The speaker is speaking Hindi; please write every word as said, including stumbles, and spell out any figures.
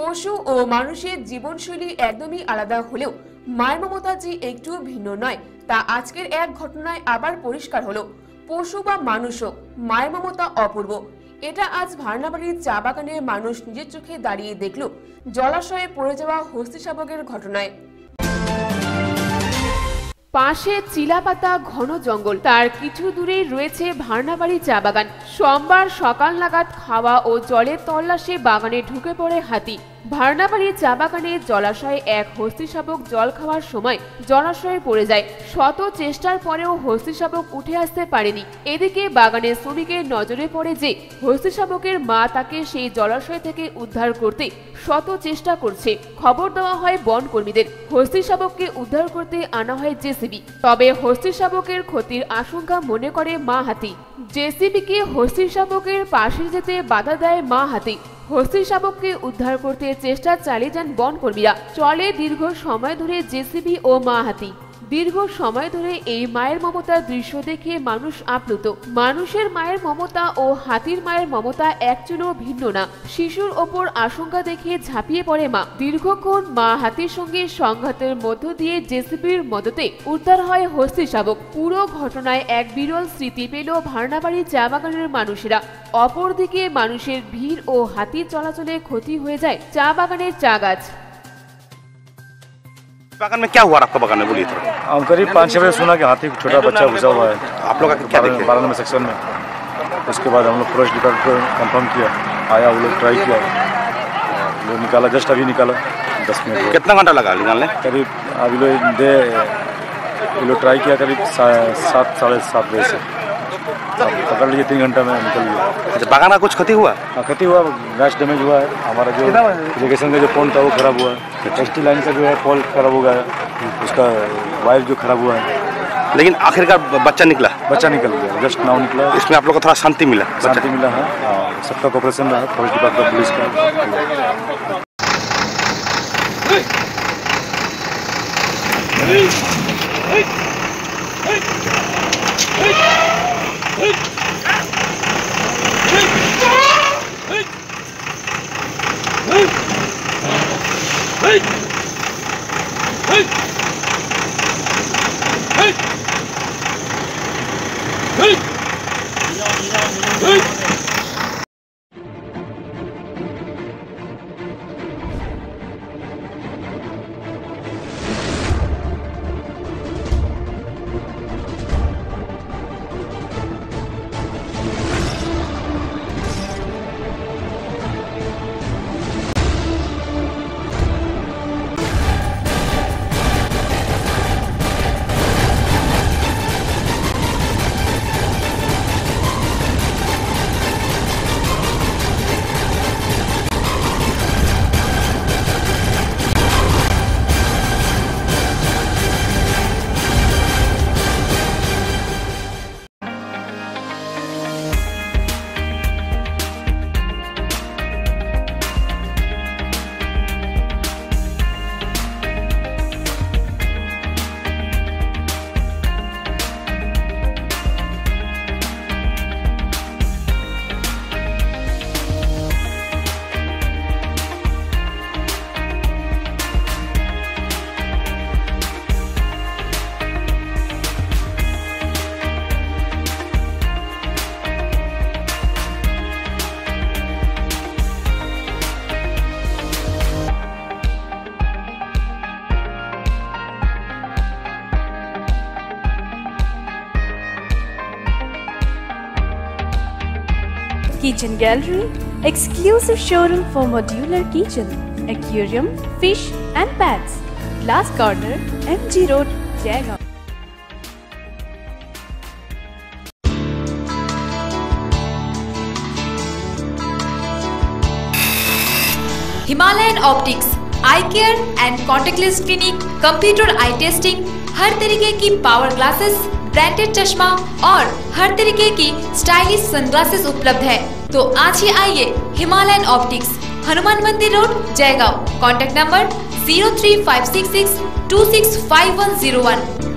পশু ও মানুষের জীবনশৈলী একদমই আলাদা হলেও মায়ের মমতা যে একটু ভিন্ন নয় তা আজকের এক ঘটনায় আবার পরিষ্কার হলো। পশু বা মানুষও মায়ের মমতা অপূর্ব। এটা আজ ভারনাবাড়ির চা বাগানের মানুষ নিজের চোখে দাঁড়িয়ে দেখল জলাশয়ে পড়ে যাওয়া হস্তি শাবকের ঘটনায়। পাশে চিলাপাতা ঘন জঙ্গল, তার কিছু দূরে রয়েছে ভারনাবাড়ি চা বাগান। সোমবার সকাল নাগাদ খাওয়া ও জলের তল্লাশে বাগানে ঢুকে পড়ে হাতি। ভারনাবাড়ি চা বাগানে জলাশয়ে এক হস্তি শাবক জল খাওয়ার সময় জলাশয়ে পড়ে যায়। শত চেষ্টার পরেও হস্তি শাবক উঠে আসতে পারেনি। এদিকে বাগানের শ্রমিকের নজরে পড়ে যে হস্তি শাবকের মা তাকে সেই জলাশয় থেকে উদ্ধার করতে শত চেষ্টা করছে। খবর দেওয়া হয় বন কর্মীদের। হস্তি শাবককে উদ্ধার করতে আনা হয় জেসিবি। তবে হস্তি শাবকের ক্ষতির আশঙ্কা মনে করে মা হাতি। জেসিবিকে হস্তি শাবকের পাশে যেতে বাধা দেয় মা হাতি। হস্তি শাবককে উদ্ধার করতে চেষ্টা চালিয়ে যান বন কর্মীরা। চলে দীর্ঘ সময় ধরে জেসিবি ও মা হাতি। দীর্ঘ সময় ধরে এই মায়ের মমতার দৃশ্য দেখে মানুষ আপ্লুত। মানুষের মায়ের মমতা ও হাতির মায়ের মমতা একচুলও ভিন্ন না। শিশুর ওপর আশঙ্কা দেখে ঝাঁপিয়ে পড়ে মা। দীর্ঘক্ষণ মা হাতির সঙ্গে সংঘাতের মধ্য দিয়ে জেসিবির মদতে উদ্ধার হয় হস্তি শাবক। পুরো ঘটনায় এক বিরল স্মৃতি পেল ভারনাবাড়ি চা বাগানের মানুষেরা। অপরদিকে মানুষের ভিড় ও হাতির চলাচলে ক্ষতি হয়ে যায় চা বাগানের চা গাছ। बागान में क्या हुआ आपका बागान में, बोलिए थोड़ा। हम करीब पाँच छः बजे सुना कि हाथी छोटा बच्चा घुसा हुआ है। आप लोग क्या देखे? बारह नंबर सेक्शन में। उसके बाद हम लोग फॉरेस्ट डिपार्टमेंट को कंफर्म किया, आया वो लोग ट्राई किया, वो निकाला, जस्ट अभी निकाला दस मिनट। कितना घंटा लगा निकालने? करीब अभी लोग दे ये लोग ट्राई किया करीब सात साढ़े सात बजे से। पकड़ लीजिए तीन घंटा में निकल गया। अच्छा, बागान का कुछ क्षति हुआ? हाँ, क्षति हुआ, गैस डैमेज हुआ है। हमारा जो इरिगेशन का जो पोल था वो खराब हुआ है। एस टी लाइन का जो है पोल खराब हो गया है, उसका वायर जो खराब हुआ है। लेकिन आखिरकार बच्चा निकला? बच्चा निकल गया, जस्ट नाउ निकला। इसमें आप लोग को थोड़ा शांति मिला? शांति मिला है, सबका कोऑपरेशन रहा, फॉरेस्ट डिपार्टमेंट, पुलिस का। Kitchen Gallery, exclusive showroom for modular kitchen, aquarium, fish and pets. Glass Corner, M G Road, Jaigaon. Himalayan optics, eye care and contactless clinic, computer eye testing, हर तरीके की पावर ग्लासेस, ब्रांडेड चश्मा और हर तरीके की स्टाइलिश सनग्लासेस उपलब्ध है। तो आज ही आइए हिमालयन ऑप्टिक्स, हनुमान मंदिर road, Jaigaon. Contact number zero three five six six two six five one zero one.